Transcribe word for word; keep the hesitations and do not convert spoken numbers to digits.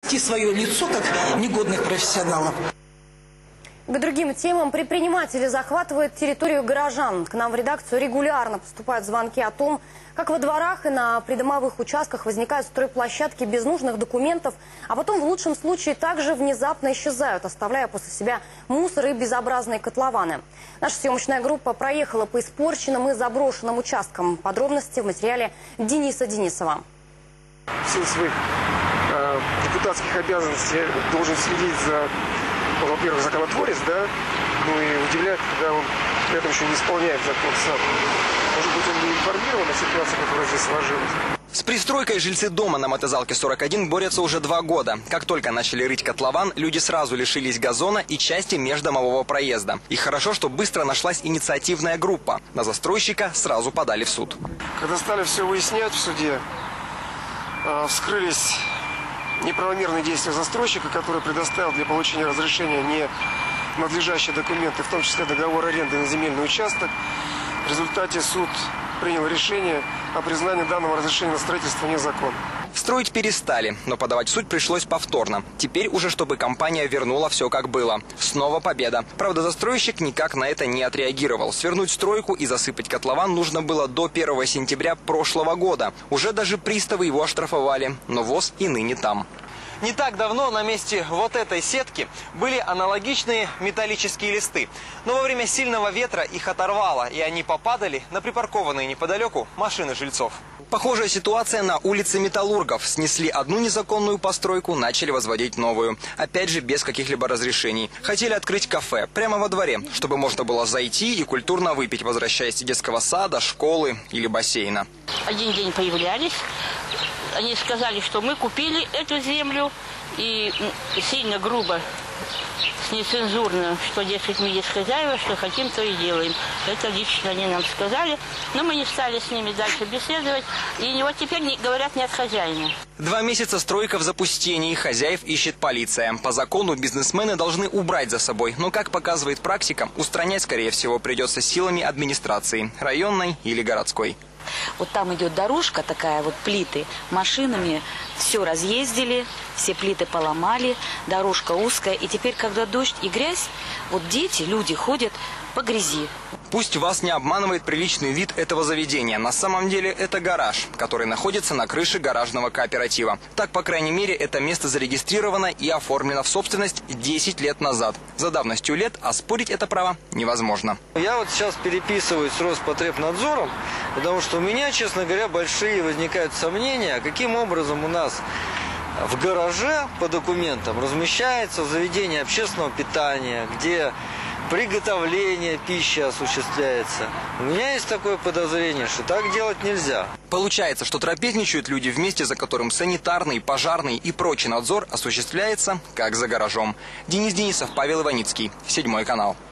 спасти свое лицо как негодных профессионалов. К другим темам. Предприниматели захватывают территорию горожан. К нам в редакцию регулярно поступают звонки о том, как во дворах и на придомовых участках возникают стройплощадки без нужных документов, а потом в лучшем случае также внезапно исчезают, оставляя после себя мусор и безобразные котлованы. Наша съемочная группа проехала по испорченным и заброшенным участкам. Подробности в материале Дениса Денисова. В силу своих э, депутатских обязанностей я должен следить за, во-первых, законотворец, да, ну и удивляет, когда он при этом еще не исполняет закон сам. Может быть, он не информирован о ситуации, которая здесь сложилась. С пристройкой жильцы дома на Мотозалке сорок один борются уже два года. Как только начали рыть котлован, люди сразу лишились газона и части междомового проезда. И хорошо, что быстро нашлась инициативная группа. На застройщика сразу подали в суд. Когда стали все выяснять в суде, э, вскрылись неправомерные действия застройщика, который предоставил для получения разрешения не надлежащие документы, в том числе договор аренды на земельный участок. В результате суд принял решение о признании данного разрешения на строительство незаконным. Строить перестали, но подавать в суд пришлось повторно. Теперь уже, чтобы компания вернула все как было. Снова победа. Правда, застройщик никак на это не отреагировал. Свернуть стройку и засыпать котлован нужно было до первого сентября прошлого года. Уже даже приставы его оштрафовали, но ВОЗ и ныне там. Не так давно на месте вот этой сетки были аналогичные металлические листы. Но во время сильного ветра их оторвало, и они попадали на припаркованные неподалеку машины жильцов. Похожая ситуация на улице Металлургов. Снесли одну незаконную постройку, начали возводить новую. Опять же, без каких-либо разрешений. Хотели открыть кафе прямо во дворе, чтобы можно было зайти и культурно выпить, возвращаясь из детского сада, школы или бассейна. Один день появлялись. Они сказали, что мы купили эту землю, и сильно грубо, нецензурно, что, дескать, мы есть хозяева, что хотим, то и делаем. Это лично они нам сказали, но мы не стали с ними дальше беседовать, и вот теперь не, говорят, нет хозяина. Два месяца стройка в запустении, хозяев ищет полиция. По закону бизнесмены должны убрать за собой, но, как показывает практика, устранять, скорее всего, придется силами администрации, районной или городской. Вот там идет дорожка такая, вот плиты, машинами все разъездили, все плиты поломали, дорожка узкая. И теперь, когда дождь и грязь, вот дети, люди ходят по грязи. Пусть вас не обманывает приличный вид этого заведения. На самом деле это гараж, который находится на крыше гаражного кооператива. Так, по крайней мере, это место зарегистрировано и оформлено в собственность десять лет назад. За давностью лет оспорить это право невозможно. Я вот сейчас переписываюсь с Роспотребнадзором, потому что у меня, честно говоря, большие возникают сомнения, каким образом у нас в гараже по документам размещается заведение общественного питания, где приготовление пищи осуществляется. У меня есть такое подозрение, что так делать нельзя. Получается, что трапезничают люди в месте, за которым санитарный, пожарный и прочий надзор осуществляется, как за гаражом. Денис Денисов, Павел Иваницкий, Седьмой канал.